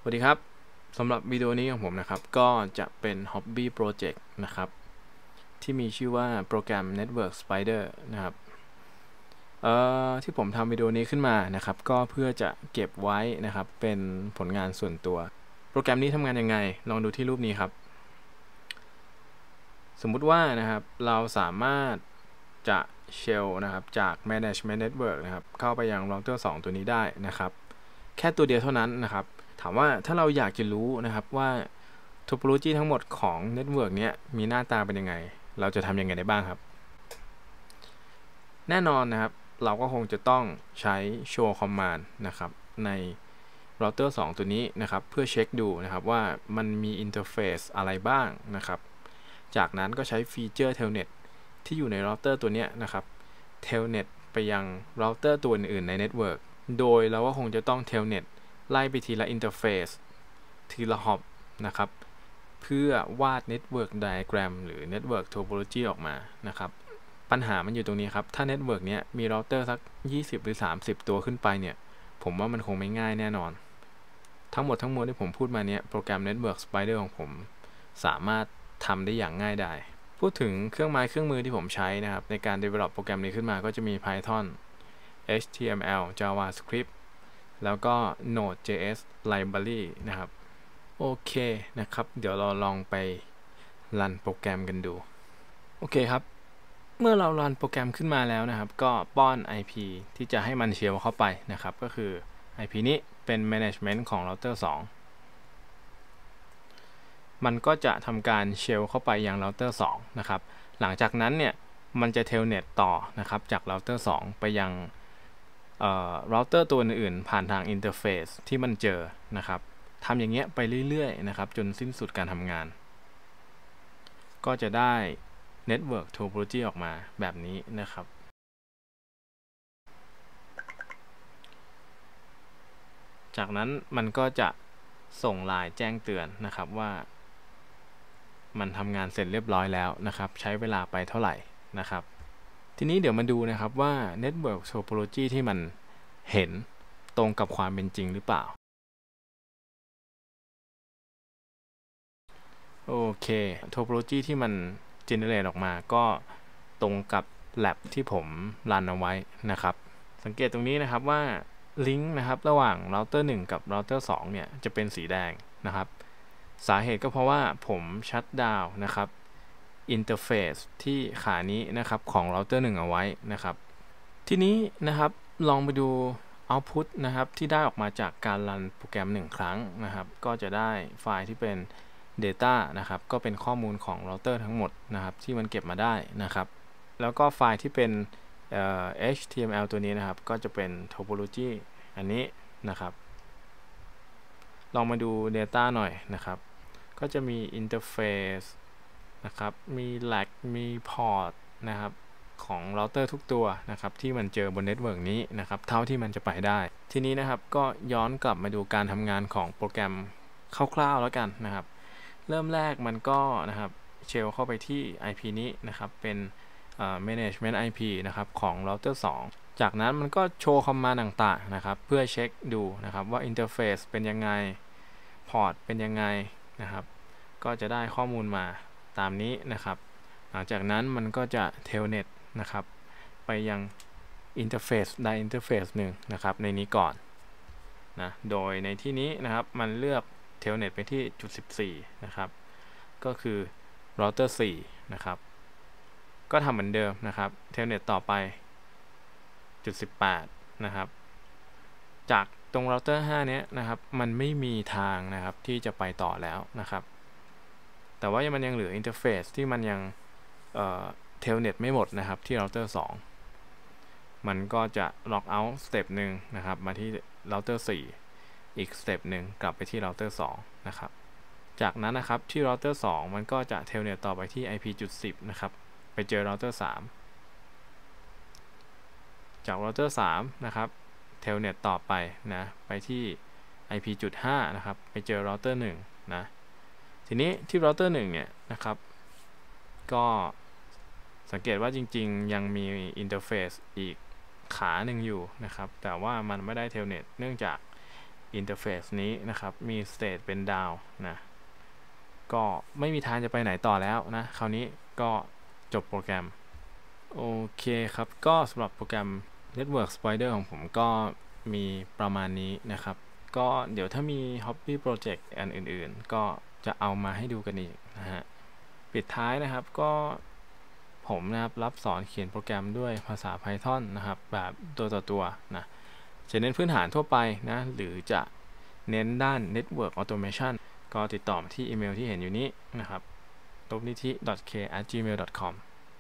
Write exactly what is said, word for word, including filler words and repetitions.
วัสดีครับสำหรับวิดีโอนี้ของผมนะครับก็จะเป็น Hobby Project นะครับที่มีชื่อว่าโปรแกรม Network Spider นะครับเอ่อที่ผมทำวิดีโอนี้ขึ้นมานะครับก็เพื่อจะเก็บไว้นะครับเป็นผลงานส่วนตัวโปรแกรมนี้ทำงานยังไงลองดูที่รูปนี้ครับสมมุติว่านะครับเราสามารถจะเชลนะครับจาก Management Network นะครับเข้าไปยัง Router สองตัวนี้ได้นะครับแค่ตัวเดียวเท่านั้นนะครับถามว่าถ้าเราอยากจะรู้นะครับว่า Topology ทั้งหมดของ Network เนี้ยมีหน้าตาเป็นยังไงเราจะทำยังไงได้บ้างครับแน่นอนนะครับเราก็คงจะต้องใช้ show command นะครับใน Router สองตัวนี้นะครับเพื่อเช็คดูนะครับว่ามันมีอินเทอร์เฟซอะไรบ้างนะครับจากนั้นก็ใช้ฟีเจอร์ Telnet ที่อยู่ใน Router ตัวนี้นะครับ Telnet ไปยัง Router ตัวอื่นๆใน Network โดยเราก็คงจะต้อง Telnet ไล่ไปทีละอินเทอร์เฟซทีละ hop นะครับเพื่อวาด Network Diagram หรือ Network Topology ออกมานะครับปัญหามันอยู่ตรงนี้ครับถ้า Network เนี้ยมี Router สักยี่สิบหรือสามสิบตัวขึ้นไปเนี่ยผมว่ามันคงไม่ง่ายแน่นอนทั้งหมดทั้งมวลที่ผมพูดมาเนี้ยโปรแกรม Network Spider ของผมสามารถทำได้อย่างง่ายดายพูดถึงเครื่องไม้เครื่องมือที่ผมใช้นะครับในการ develop โปรแกรมนี้ขึ้นมาก็จะมี Python เอช ที เอ็ม แอล JavaScript แล้วก็ Node.js Library นะครับโอเคนะครับเดี๋ยวเราลองไปรันโปรแกรมกันดูโอเคครับเมื่อเรารันโปรแกรมขึ้นมาแล้วนะครับก็ป้อน ไอ พี ที่จะให้มันเชลเข้าไปนะครับก็คือ ไอ พี นี้เป็น management ของ router สองมันก็จะทำการเชลเข้าไปยัง router สองนะครับหลังจากนั้นเนี่ยมันจะ telnet ต่อนะครับจาก router สองไปยังเอ่อ router ตัวอื่นๆผ่านทาง interface ที่มันเจอนะครับทำอย่างเงี้ยไปเรื่อยๆนะครับจนสิ้นสุดการทำงานก็จะได้ Network Topology ออกมาแบบนี้นะครับจากนั้นมันก็จะส่งไลน์แจ้งเตือนนะครับว่ามันทำงานเสร็จเรียบร้อยแล้วนะครับใช้เวลาไปเท่าไหร่นะครับทีนี้เดี๋ยวมาดูนะครับว่า Network Topology ที่มันเห็นตรงกับความเป็นจริงหรือเปล่าโอเค Topology ที่มัน generate ออกมาก็ตรงกับ lab ที่ผมรันเอาไว้นะครับสังเกตตรงนี้นะครับว่าลิงก์นะครับระหว่าง router หนึ่งกับ router สองเนี่ยจะเป็นสีแดงนะครับสาเหตุก็เพราะว่าผมชัตดาวน์นะครับอินเทอร์เฟซที่ขานี้นะครับของ router หนึ่งเอาไว้นะครับทีนี้นะครับลองไปดู output นะครับที่ได้ออกมาจากการรันโปรแกรมหนึ่งครั้งนะครับก็จะได้ไฟล์ที่เป็น data นะครับก็เป็นข้อมูลของ router ทั้งหมดนะครับที่มันเก็บมาได้นะครับแล้วก็ไฟล์ที่เป็น เอช ที เอ็ม แอล ตัวนี้นะครับก็จะเป็น topology อันนี้นะครับลองมาดู data หน่อยนะครับก็จะมี interface นะครับมี lag มี port นะครับของ router ทุกตัวนะครับที่มันเจอบน network นี้นะครับเท่าที่มันจะไปได้ทีนี้นะครับก็ย้อนกลับมาดูการทำงานของโปรแกรมคร่าวๆแล้วกันนะครับเริ่มแรกมันก็นะครับเชลเข้าไปที่ ไอ พี นี้นะครับเป็น management ไอ พี นะครับของ router สองจากนั้นมันก็โชว์คอมมานด์ต่างๆนะครับเพื่อเช็คดูนะครับว่า interface เป็นยังไง port เป็นยังไงนะครับก็จะได้ข้อมูลมาตามนี้นะครับหลังจากนั้นมันก็จะ telnet นะครับไปยัง interface ใด interface หนึ่งนะครับในนี้ก่อนนะโดยในที่นี้นะครับมันเลือก telnet ไปที่จุดสิบสี่นะครับก็คือ router สี่นะครับก็ทำเหมือนเดิมนะครับ telnet ต่อไปจุดสิบแปดนะครับจากตรง router ห้าเนี้ยนะครับมันไม่มีทางนะครับที่จะไปต่อแล้วนะครับแต่ว่ามันยังเหลือ interface ที่มันยังเอ่อ telnet ไม่หมดนะครับที่ router สองมันก็จะ log out สเต็ปหนึ่งนะครับมาที่ router สี่อีกสเต็ปหนึ่งกลับไปที่ router สองนะครับจากนั้นนะครับที่ router สองมันก็จะ telnet ต่อไปที่ ไอ พี จุดสิบนะครับไปเจอ router สามจาก router สามนะครับ telnet ต่อไปนะไปที่ ไอ พี จุดห้านะครับไปเจอ router หนึ่งนะทีนี้ที่ router หนึ่งเนี่ยนะครับก็สังเกตว่าจริงๆยังมีอินเทอร์เฟซอีกขาหนึ่งอยู่นะครับแต่ว่ามันไม่ได้ telnet เนื่องจากอินเทอร์เฟซนี้นะครับมี state เป็น down นะก็ไม่มีทางจะไปไหนต่อแล้วนะคราวนี้ก็จบโปรแกรมโอเคครับก็สำหรับโปรแกรม Network Spider ของผมก็มีประมาณนี้นะครับก็เดี๋ยวถ้ามี Hobby Project อันอื่นๆก็จะเอามาให้ดูกันอีกนะฮะปิดท้ายนะครับก็ผมนะครับรับสอนเขียนโปรแกรมด้วยภาษา Python นะครับแบบตัวต่อตัวนะจะเน้นพื้นฐานทั่วไปนะหรือจะเน้นด้าน Network Automation ก็ติดต่อมาที่อีเมลที่เห็นอยู่นี้นะครับ ลบนิธิ ดอท เค แอท จีเมล ดอท คอม